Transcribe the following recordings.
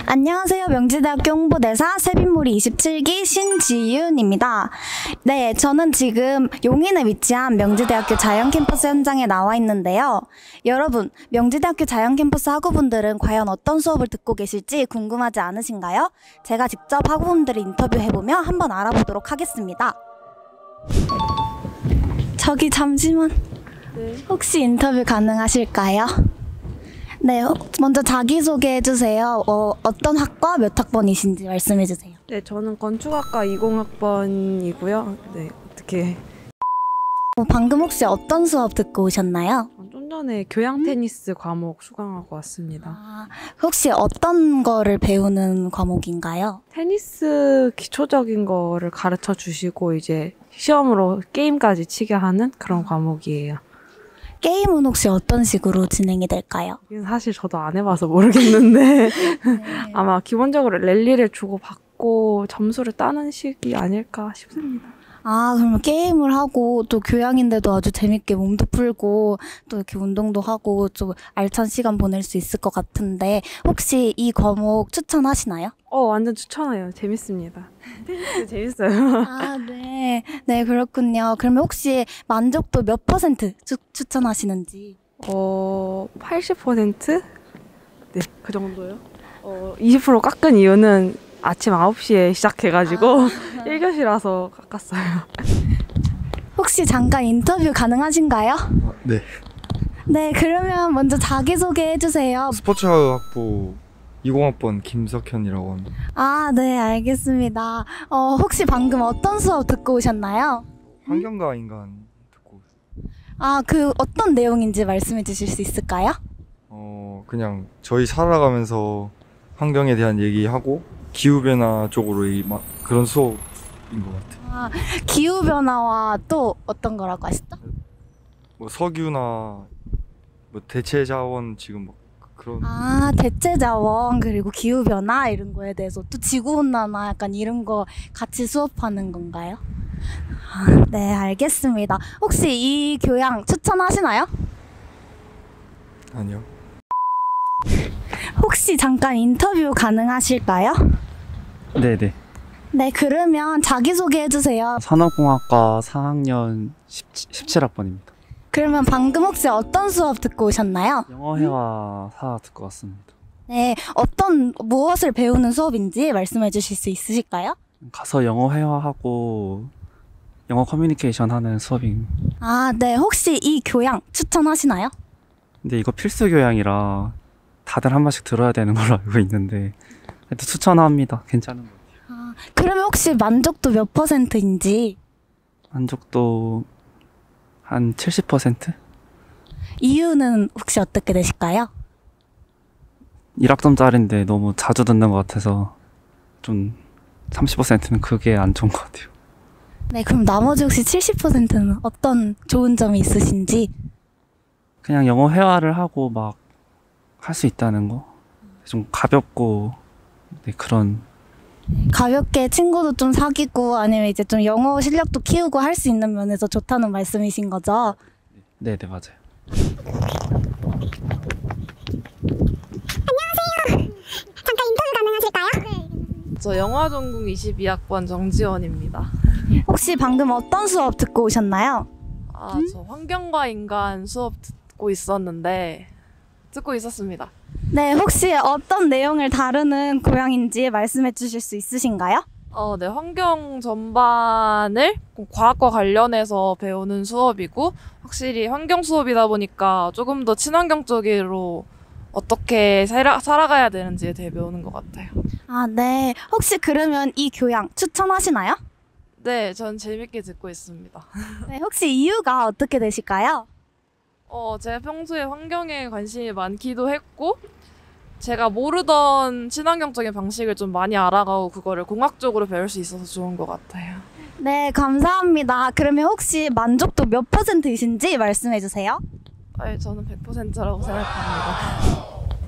안녕하세요. 명지대학교 홍보대사 세빈몰이 27기 신지윤입니다. 네, 저는 지금 용인에 위치한 명지대학교 자연캠퍼스 현장에 나와 있는데요. 여러분, 명지대학교 자연캠퍼스 학우분들은 과연 어떤 수업을 듣고 계실지 궁금하지 않으신가요? 제가 직접 학우분들을 인터뷰해보며 한번 알아보도록 하겠습니다. 저기 잠시만. 네. 혹시 인터뷰 가능하실까요? 네, 먼저 자기소개 해주세요. 어떤 학과 몇 학번이신지 말씀해주세요. 네, 저는 건축학과 20학번이고요. 네, 어떻게 방금 혹시 어떤 수업 듣고 오셨나요? 좀 전에 교양 테니스 과목 수강하고 왔습니다. 혹시 어떤 거를 배우는 과목인가요? 테니스 기초적인 거를 가르쳐 주시고 이제 시험으로 게임까지 치게 하는 그런 과목이에요. 게임은 혹시 어떤 식으로 진행이 될까요? 이건 사실 저도 안 해봐서 모르겠는데 아마 기본적으로 랠리를 주고받고 점수를 따는 식이 아닐까 싶습니다. 그러면 게임을 하고 또 교양인데도 아주 재밌게 몸도 풀고 또 이렇게 운동도 하고 좀 알찬 시간 보낼 수 있을 것 같은데 혹시 이 과목 추천하시나요? 완전 추천해요. 재밌습니다. 테니스 재밌어요. 네. 네, 그렇군요. 그러면 혹시 만족도 몇 퍼센트 추천하시는지? 80%? 네, 그 정도요. 20% 깎은 이유는 아침 9시에 시작해가지고 1교시라서 깎았어요. 혹시 잠깐 인터뷰 가능하신가요? 네. 네, 그러면 먼저 자기소개 해주세요. 스포츠학부 20학번 김석현이라고 합니다. 네, 알겠습니다. 혹시 방금 어떤 수업 듣고 오셨나요? 환경과 인간 듣고 있어요. 그 어떤 내용인지 말씀해 주실 수 있을까요? 그냥 저희 살아가면서 환경에 대한 얘기하고 기후변화 쪽으로 그런 수업인 것 같아요. 기후변화와 또 어떤 거라고 하셨죠? 뭐 석유나 뭐 대체자원 지금 뭐 그런 대체자원 그리고 기후변화 이런 거에 대해서 또 지구온난화 약간 이런 거 같이 수업하는 건가요? 네, 알겠습니다. 혹시 이 교양 추천하시나요? 아니요. 혹시 잠깐 인터뷰 가능하실까요? 네네. 네, 그러면 자기소개 해주세요. 산업공학과 4학년 17학번입니다. 그러면 방금 혹시 어떤 수업 듣고 오셨나요? 영어회화사 듣고 왔습니다. 네, 무엇을 배우는 수업인지 말씀해 주실 수 있으실까요? 가서 영어회화하고 영어 커뮤니케이션 하는 수업입니다. 네, 혹시 이 교양 추천하시나요? 근데 이거 필수 교양이라 다들 한 번씩 들어야 되는 걸로 알고 있는데 그래도 추천합니다. 괜찮은 것 같아요. 그러면 혹시 만족도 몇 %인지? 만족도 한 70%? 이유는 혹시 어떻게 되실까요? 1학점짜리인데 너무 자주 듣는 것 같아서 좀 30%는 그게 안 좋은 것 같아요. 네, 그럼 나머지 혹시 70%는 어떤 좋은 점이 있으신지? 그냥 영어 회화를 하고 막 할 수 있다는 거? 좀 가볍고 그런 가볍게 친구도 좀 사귀고 아니면 이제 좀 영어 실력도 키우고 할 수 있는 면에서 좋다는 말씀이신 거죠? 네, 맞아요. 안녕하세요. 잠깐 인터뷰 가능하실까요? 저 영화 전공 22학번 정지원입니다. 혹시 방금 어떤 수업 듣고 오셨나요? 저 환경과 인간 수업 듣고 있었습니다. 네, 혹시 어떤 내용을 다루는 교양인지 말씀해 주실 수 있으신가요? 네, 환경 전반을 과학과 관련해서 배우는 수업이고 확실히 환경 수업이다 보니까 조금 더 친환경 쪽으로 어떻게 살아가야 되는지에 대해 배우는 것 같아요. 네. 혹시 그러면 이 교양 추천하시나요? 네, 전 재밌게 듣고 있습니다. 네, 혹시 이유가 어떻게 되실까요? 제가 평소에 환경에 관심이 많기도 했고 제가 모르던 친환경적인 방식을 좀 많이 알아가고 그거를 공학적으로 배울 수 있어서 좋은 것 같아요. 네, 감사합니다. 그러면 혹시 만족도 몇 %이신지 말씀해 주세요. 저는 100%라고 생각합니다.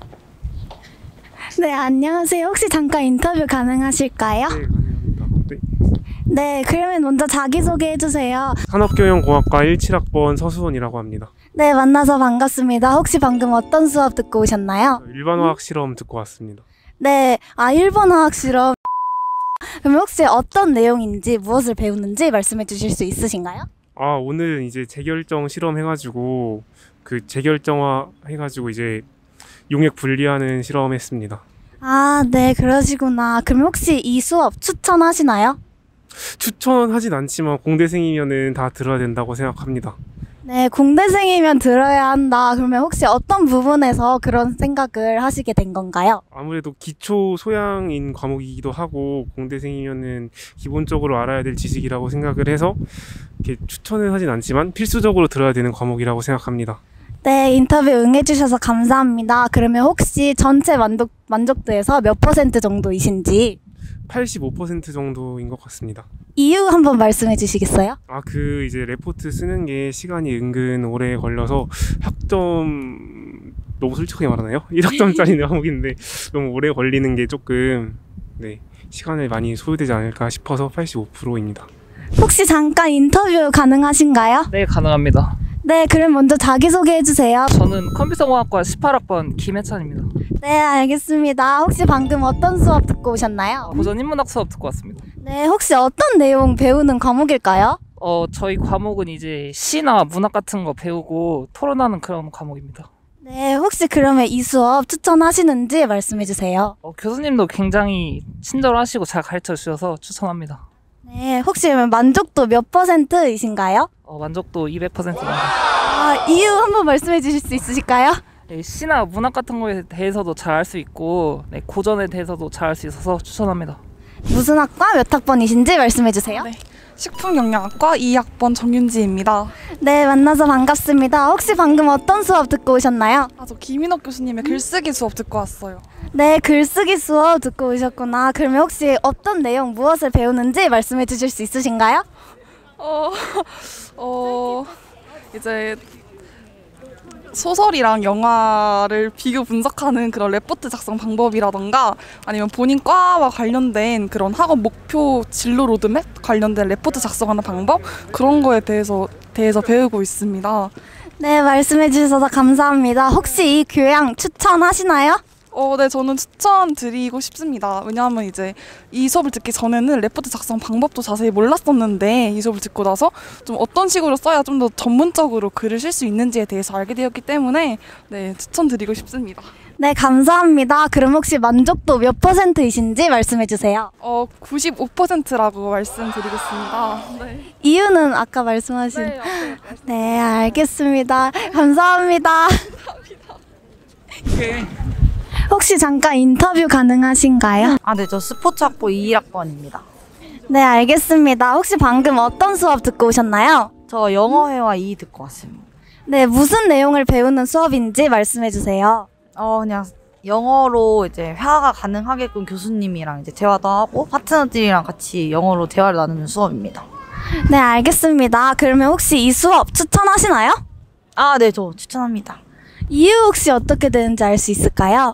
네, 안녕하세요. 혹시 잠깐 인터뷰 가능하실까요? 네, 가능합니다. 네. 네, 그러면 먼저 자기소개 해주세요. 산업경영공학과 17학번 서수원이라고 합니다. 네, 만나서 반갑습니다. 혹시 방금 어떤 수업 듣고 오셨나요? 일반화학 실험 듣고 왔습니다. 네, 1번 화학 실험. 그럼 혹시 어떤 내용인지 무엇을 배우는지 말씀해 주실 수 있으신가요? 오늘은 이제 재결정 실험 해가지고 그 재결정화 해가지고 이제 용액 분리하는 실험 했습니다. 네, 그러시구나. 그럼 혹시 이 수업 추천하시나요? 추천하진 않지만 공대생이면은 다 들어야 된다고 생각합니다. 네, 공대생이면 들어야 한다. 그러면 혹시 어떤 부분에서 그런 생각을 하시게 된 건가요? 아무래도 기초 소양인 과목이기도 하고 공대생이면은 기본적으로 알아야 될 지식이라고 생각을 해서 이렇게 추천은 하진 않지만 필수적으로 들어야 되는 과목이라고 생각합니다. 네, 인터뷰 응해주셔서 감사합니다. 그러면 혹시 전체 만족도에서 몇 % 정도이신지 85% 정도인 것 같습니다. 이유 한번 말씀해 주시겠어요? 이제 레포트 쓰는 게 시간이 은근 오래 걸려서 학점 너무 솔직하게 말하나요? 1학점짜리 과목인데 너무 오래 걸리는 게 조금 시간을 많이 소요되지 않을까 싶어서 85%입니다. 혹시 잠깐 인터뷰 가능하신가요? 네, 가능합니다. 네, 그럼 먼저 자기소개해 주세요. 저는 컴퓨터공학과 18학번 김혜찬입니다. 네, 알겠습니다. 혹시 방금 어떤 수업 듣고 오셨나요? 고전 인문학 수업 듣고 왔습니다. 네, 혹시 어떤 내용 배우는 과목일까요? 저희 과목은 이제 시나 문학 같은 거 배우고 토론하는 그런 과목입니다. 네, 혹시 그러면 이 수업 추천하시는지 말씀해 주세요. 교수님도 굉장히 친절하시고 잘 가르쳐 주셔서 추천합니다. 네, 혹시 만족도 몇 %이신가요? 만족도 200%입니다. 이유 한번 말씀해 주실 수 있으실까요? 네, 시나 문학 같은 거에 대해서도 잘 알 수 있고 고전에 대해서도 잘 알 수 있어서 추천합니다. 무슨 학과 몇 학번이신지 말씀해 주세요. 네, 식품영양학과 2학번 정윤지입니다. 네, 만나서 반갑습니다. 혹시 방금 어떤 수업 듣고 오셨나요? 저 김인옥 교수님의 글쓰기 수업 듣고 왔어요. 네, 글쓰기 수업 듣고 오셨구나. 그러면 혹시 어떤 내용 무엇을 배우는지 말씀해 주실 수 있으신가요? 이제 소설이랑 영화를 비교 분석하는 그런 레포트 작성 방법이라던가 아니면 본인 과와 관련된 그런 학원 목표 진로 로드맵 관련된 레포트 작성하는 방법 그런 거에 대해서 배우고 있습니다. 네, 말씀해 주셔서 감사합니다. 혹시 이 교양 추천하시나요? 네, 저는 추천드리고 싶습니다. 왜냐하면 이제 이 수업을 듣기 전에는 레포트 작성 방법도 자세히 몰랐었는데 이 수업을 듣고 나서 좀 어떤 식으로 써야 좀 더 전문적으로 글을 쓸 수 있는지에 대해서 알게 되었기 때문에 추천드리고 싶습니다. 네, 감사합니다. 그럼 혹시 만족도 몇 %이신지 말씀해 주세요. 95%라고 말씀드리겠습니다. 네. 이유는 아까 말씀하신 네, 알겠습니다. 감사합니다. 혹시 잠깐 인터뷰 가능하신가요? 네, 저 스포츠학부 2학번입니다. 네, 알겠습니다. 혹시 방금 어떤 수업 듣고 오셨나요? 저 영어회화 2 듣고 왔습니다. 네, 무슨 내용을 배우는 수업인지 말씀해 주세요. 그냥 영어로 이제 회화가 가능하게끔 교수님이랑 이제 대화도 하고 파트너들이랑 같이 영어로 대화를 나누는 수업입니다. 네, 알겠습니다. 그러면 혹시 이 수업 추천하시나요? 네, 저 추천합니다. 이유 혹시 어떻게 되는지 알 수 있을까요?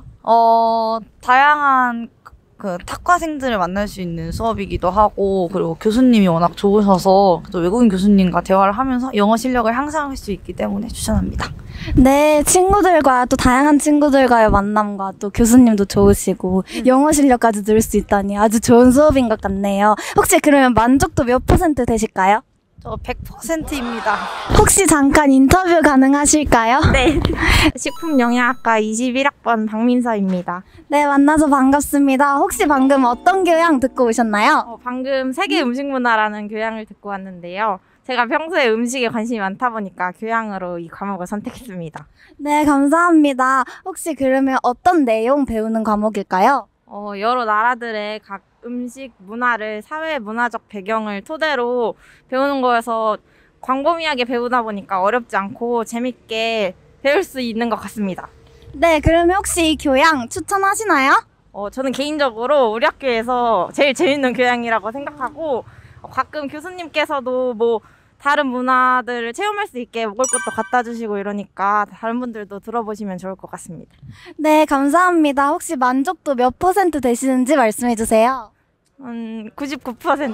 다양한 그 탁과생들을 만날 수 있는 수업이기도 하고 그리고 교수님이 워낙 좋으셔서 또 외국인 교수님과 대화를 하면서 영어 실력을 향상할 수 있기 때문에 추천합니다. 네, 친구들과 또 다양한 친구들과의 만남과 또 교수님도 좋으시고 영어 실력까지 늘 수 있다니 아주 좋은 수업인 것 같네요. 혹시 그러면 만족도 몇 % 되실까요? 저 100%입니다. 혹시 잠깐 인터뷰 가능하실까요? 네. 식품영양학과 21학번 박민서입니다. 네, 만나서 반갑습니다. 혹시 방금 어떤 교양 듣고 오셨나요? 방금 세계 음식 문화라는 교양을 듣고 왔는데요. 제가 평소에 음식에 관심이 많다 보니까 교양으로 이 과목을 선택했습니다. 네, 감사합니다. 혹시 그러면 어떤 내용 배우는 과목일까요? 여러 나라들의 각 음식 문화를 사회 문화적 배경을 토대로 배우는 거여서 광범위하게 배우다 보니까 어렵지 않고 재밌게 배울 수 있는 것 같습니다. 네, 그러면 혹시 이 교양 추천하시나요? 저는 개인적으로 우리 학교에서 제일 재밌는 교양이라고 생각하고 가끔 교수님께서도 뭐 다른 문화들을 체험할 수 있게 먹을 것도 갖다 주시고 이러니까 다른 분들도 들어보시면 좋을 것 같습니다. 네, 감사합니다. 혹시 만족도 몇 % 되시는지 말씀해 주세요. 99%?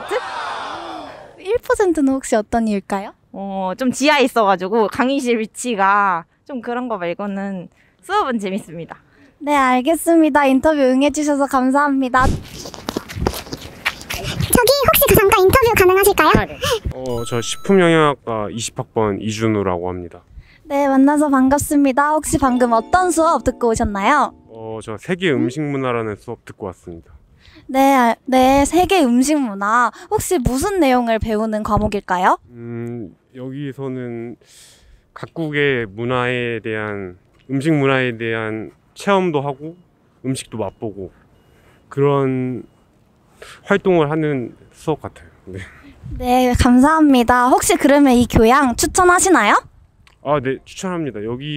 1%는 혹시 어떤 이유일까요? 좀 지하에 있어가지고 강의실 위치가 좀 그런 거 말고는 수업은 재밌습니다. 네, 알겠습니다. 인터뷰 응해주셔서 감사합니다. 저기 혹시 그 잠깐 인터뷰 가능하실까요? 저 식품영양학과 20학번 이준우라고 합니다. 네, 만나서 반갑습니다. 혹시 방금 어떤 수업 듣고 오셨나요? 저 세계 음식 문화라는 수업 듣고 왔습니다. 네, 네, 세계 음식 문화. 혹시 무슨 내용을 배우는 과목일까요? 여기서는 각국의 문화에 대한 음식 문화에 대한 체험도 하고 음식도 맛보고 그런 활동을 하는 수업 같아요. 네. 네, 감사합니다. 혹시 그러면 이 교양 추천하시나요? 네, 추천합니다.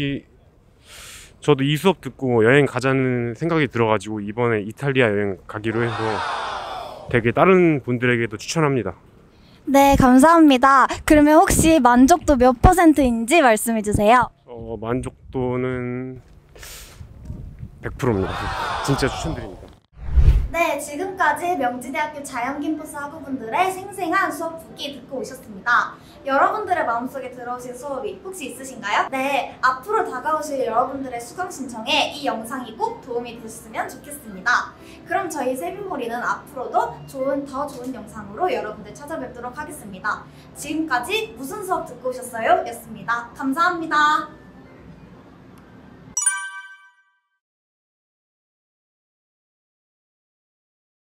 저도 이 수업 듣고 여행 가자는 생각이 들어가지고 이번에 이탈리아 여행 가기로 해서 되게 다른 분들에게도 추천합니다. 네, 감사합니다. 그러면 혹시 만족도 몇 %인지 말씀해 주세요. 만족도는 100%입니다. 진짜 추천드립니다. 네, 지금까지 명지대학교 자연캠퍼스 학우분들의 생생한 수업 후기 듣고 오셨습니다. 여러분들의 마음속에 들어오신 수업이 혹시 있으신가요? 네, 앞으로 다가오실 여러분들의 수강 신청에 이 영상이 꼭 도움이 되셨으면 좋겠습니다. 그럼 저희 세빈몰이는 앞으로도 더 좋은 영상으로 여러분들 찾아뵙도록 하겠습니다. 지금까지 무슨 수업 듣고 오셨어요? 였습니다. 감사합니다.